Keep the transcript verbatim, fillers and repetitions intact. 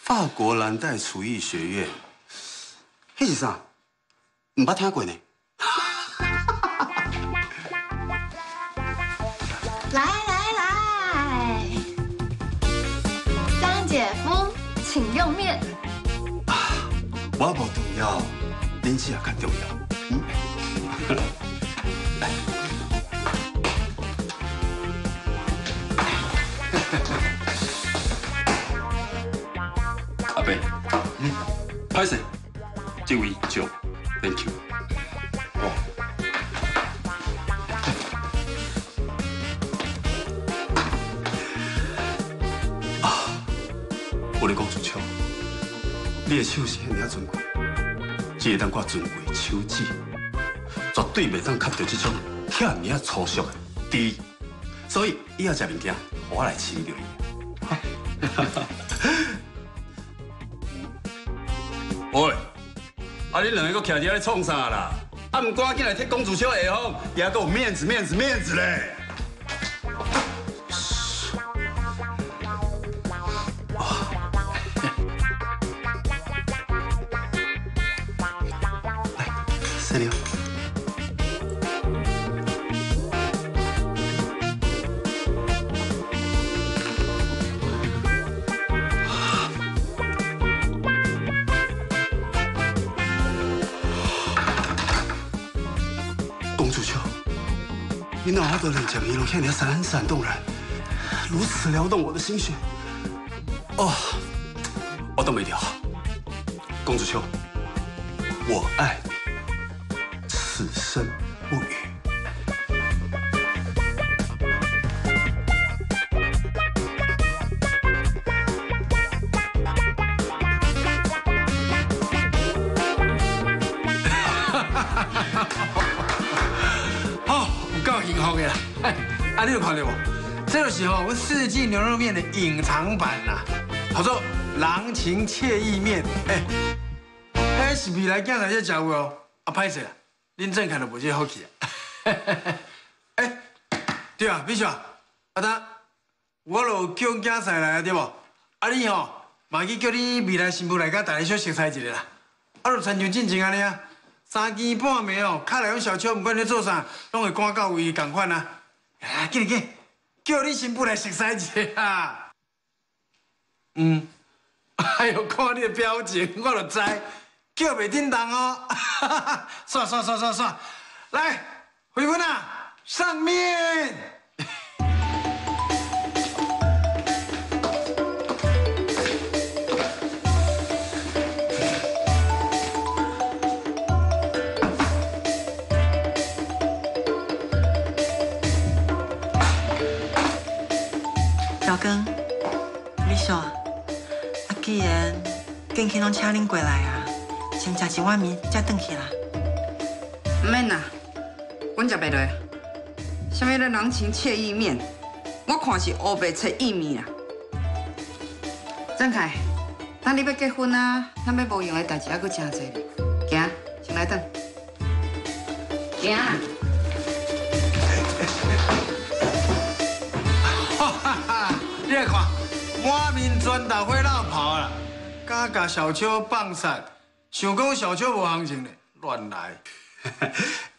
法国蓝带厨艺学院，迄是啥？唔捌听过呢。 来来来，张姐夫，请用面。 啊，我无重要，恁只也较重要。嗯。阿伯，嗯，歹势，这位酒 ，thank you。哦。啊，我咧讲出笑，你的手是遐尔尊贵，只会当挂尊贵手指，绝对袂当吸到这种遐尔粗俗的滴。所以以后食物件，互我来饲着伊。喂，啊！你两个搁徛伫遐咧创啥啦？啊，唔赶紧来替公主笑下风，也还有面子面子面子嘞！来，塞你。你哪有人讲一路看你闪闪动然，如此撩动我的心弦。哦，我都没掉。公主秋，我爱你，此生不渝。 幸福的啦！哎，啊，你有看到无？这就是吼，我四季牛肉面的隐藏版啦，叫做郎情惬意面。哎，哎，是未来囝来这食过哦。啊，歹势啦，恁郑凯就无这好气啊。哎，对啊，美秀啊，阿达，我就叫囝婿来啊，对无？啊，你吼，嘛去叫你未来新妇来甲大家小熟悉一下啦。啊，就亲像进前安尼啊。三更半暝哦，卡来用小秋，不管你做啥，拢会赶到位共款啊！啊，紧紧，叫你新妇来熟悉一下。嗯，哎呦，看你的表情，我就知叫袂叮当哦。算算算算算，来，回婚啊，上面。 老公，你说，啊，既然建庆拢请恁过来啊，先食一碗面，才转去啦。 唔免啦，阮食袂落。什么咧人情惬意面，我看是乌白切意面啊。郑凯，等你要结婚啊，咱要无用的代志还佫真侪咧。行，先来等。行。 你来看，满面全豆花老泡啦，敢甲小秋放散，想讲小秋无行情咧，乱来。